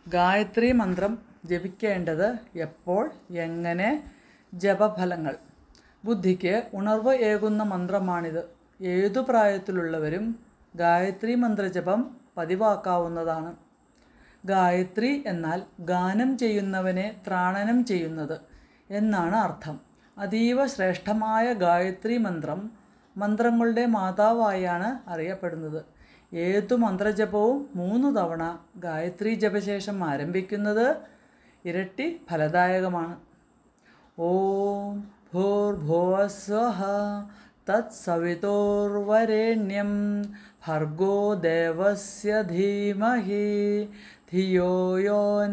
ഗായത്രി മന്ത്രം ജപിക്കേണ്ടത് എപ്പോൾ, എങ്ങനെ? ജപഫലങ്ങൾ. ബുദ്ധിക്ക് ഉണർവ് ഏകുന്ന മന്ത്രമാണിത്. ഏതു പ്രായത്തിലുള്ളവരും ഗായത്രി മന്ത്രജപം പതിവാക്കാവുന്നതാണ്. ഗായത്രി എന്നാൽ ഗാനം ചെയ്യുന്നവനെ ത്രാണനം ചെയ്യുന്നത് എന്നാണ് അർത്ഥം. അതീവ ശ്രേഷ്ഠമായ ഗായത്രി മന്ത്രം മന്ത്രങ്ങളുടെ മാതാവായാണ് അറിയപ്പെടുന്നത്. ഏതു മന്ത്രജപവും 3 തവണ ഗായത്രി ജപശേഷം ആരംഭിക്കുന്നത് ഇരട്ടി ഫലദായകമാണ്. ഓം ഭൂർഭുവസ്വഃ തത്സവിതുർവരേണ്യം ഭർഗോ ദേവസ്യ ധീമഹി ധിയോ യോ ന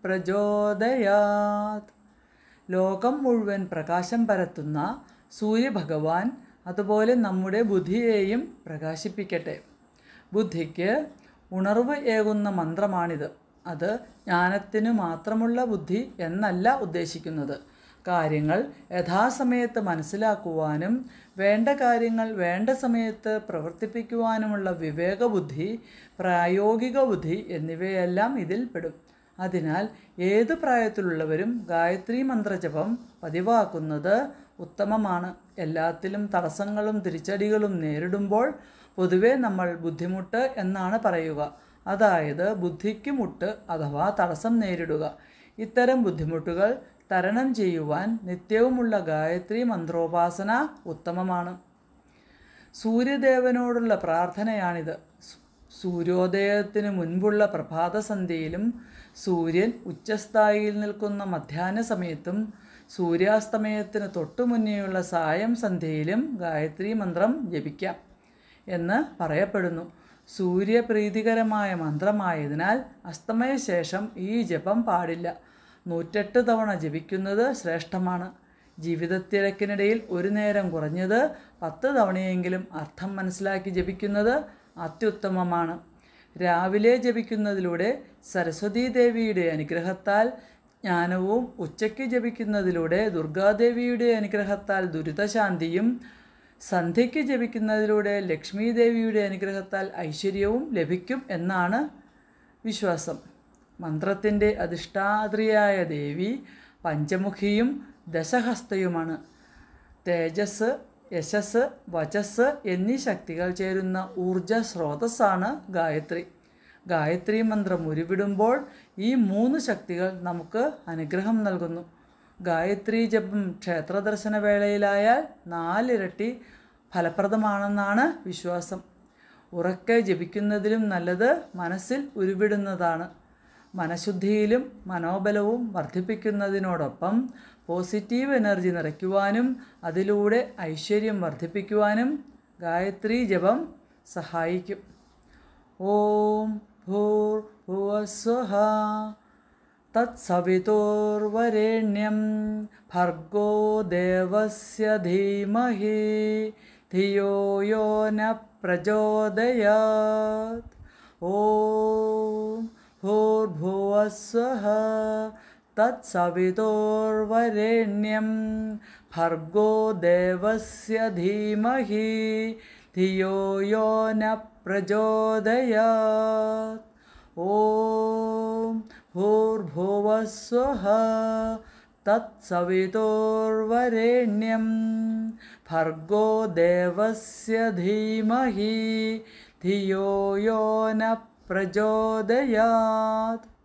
പ്രചോദയാത്. ലോകം മുഴുവൻ പ്രകാശം പരത്തുന്ന സൂര്യഭഗവാൻ അതുപോലെ നമ്മുടെ ബുദ്ധിയെയും പ്രകാശിപ്പിക്കട്ടെ. ബുദ്ധിക്ക് ഉണർവ് ഏകുന്ന മന്ത്രമാണിത്. അത് ജ്ഞാനത്തിനു മാത്രമുള്ള ബുദ്ധി എന്നല്ല ഉദ്ദേശിക്കുന്നത്. കാര്യങ്ങൾ യഥാസമയത്ത് മനസ്സിലാക്കുവാനും വേണ്ട കാര്യങ്ങൾ വേണ്ട സമയത്ത് പ്രവർത്തിപ്പിക്കുവാനുമുള്ള വിവേകബുദ്ധി, പ്രായോഗിക ബുദ്ധി എന്നിവയെല്ലാം ഇതിൽ പെടും. അതിനാൽ ഏതു പ്രായത്തിലുള്ളവരും ഗായത്രി മന്ത്രജപം പതിവാക്കുന്നത് ഉത്തമമാണ്. എല്ലാത്തിലും തടസ്സങ്ങളും തിരിച്ചടികളും നേരിടുമ്പോൾ പൊതുവെ നമ്മൾ ബുദ്ധിമുട്ട് എന്നാണ് പറയുക. അതായത് ബുദ്ധിക്ക് മുട്ട് അഥവാ തടസ്സം നേരിടുക. ഇത്തരം ബുദ്ധിമുട്ടുകൾ തരണം ചെയ്യുവാൻ നിത്യവുമുള്ള ഗായത്രി മന്ത്രോപാസന ഉത്തമമാണ്. സൂര്യദേവനോടുള്ള പ്രാർത്ഥനയാണിത്. സൂര്യോദയത്തിന് മുൻപുള്ള പ്രഭാതസന്ധ്യയിലും സൂര്യൻ ഉച്ചസ്ഥായിയിൽ നിൽക്കുന്ന മധ്യാഹ്ന സമയത്തും സൂര്യാസ്തമയത്തിന് തൊട്ടുമുന്നേയുള്ള സായം സന്ധ്യയിലും ഗായത്രി മന്ത്രം ജപിക്കാം എന്ന് പറയപ്പെടുന്നു. സൂര്യപ്രീതികരമായ മന്ത്രമായതിനാൽ അസ്തമയശേഷം ഈ ജപം പാടില്ല. 108 തവണ ജപിക്കുന്നത് ശ്രേഷ്ഠമാണ്. ജീവിതത്തിരക്കിനിടയിൽ ഒരു നേരം കുറഞ്ഞത് 10 തവണയെങ്കിലും അർത്ഥം മനസ്സിലാക്കി ജപിക്കുന്നത് അത്യുത്തമമാണ്. രാവിലെ ജപിക്കുന്നതിലൂടെ സരസ്വതീ ദേവിയുടെ അനുഗ്രഹത്താൽ ജ്ഞാനവും, ഉച്ചയ്ക്ക് ജപിക്കുന്നതിലൂടെ ദുർഗാദേവിയുടെ അനുഗ്രഹത്താൽ ദുരിതശാന്തിയും, സന്ധ്യയ്ക്ക് ജപിക്കുന്നതിലൂടെ ലക്ഷ്മി ദേവിയുടെ അനുഗ്രഹത്താൽ ഐശ്വര്യവും ലഭിക്കും എന്നാണ് വിശ്വാസം. മന്ത്രത്തിൻ്റെ അധിഷ്ഠാത്രിയായ ദേവി പഞ്ചമുഖിയും ദശഹസ്തയുമാണ്. തേജസ്, യശസ്, വചസ് എന്നീ ശക്തികൾ ചേരുന്ന ഊർജ സ്രോതസ്സാണ് ഗായത്രി. ഗായത്രി മന്ത്രം ഉരുവിടുമ്പോൾ ഈ 3 ശക്തികൾ നമുക്ക് അനുഗ്രഹം നൽകുന്നു. ഗായത്രി ജപം ക്ഷേത്രദർശന വേളയിലായാൽ 4 ഇരട്ടി ഫലപ്രദമാണെന്നാണ് വിശ്വാസം. ഉറക്കെ ജപിക്കുന്നതിലും നല്ലത് മനസ്സിൽ ഉരുവിടുന്നതാണ്. മനഃശുദ്ധിയിലും മനോബലവും വർദ്ധിപ്പിക്കുന്നതിനോടൊപ്പം പോസിറ്റീവ് എനർജി നിറയ്ക്കുവാനും അതിലൂടെ ഐശ്വര്യം വർദ്ധിപ്പിക്കുവാനും ഗായത്രി ജപം സഹായിക്കും. ഓം ഭൂർഭുവസ്വഃ തത്സവിതുർവരേണ്യം ഭർഗോ ദേവസ്യ ധീമഹി ധിയോ യോ ന പ്രചോദയാത്. ഓം ഭൂർഭുവസ്വഃ തത്സവിതുർവരേണ്യം ഭർഗോ ദേവസ്യ ധീമഹി ധിയോ യോ ന പ്രചോദയാത്. ഓം ഭൂർഭുവസ്വഃ തത്സവിതുർവരേണ്യം ഭർഗോ ദേവസ്യ ധീമഹി ധിയോ യോ ന പ്രചോദയാത്.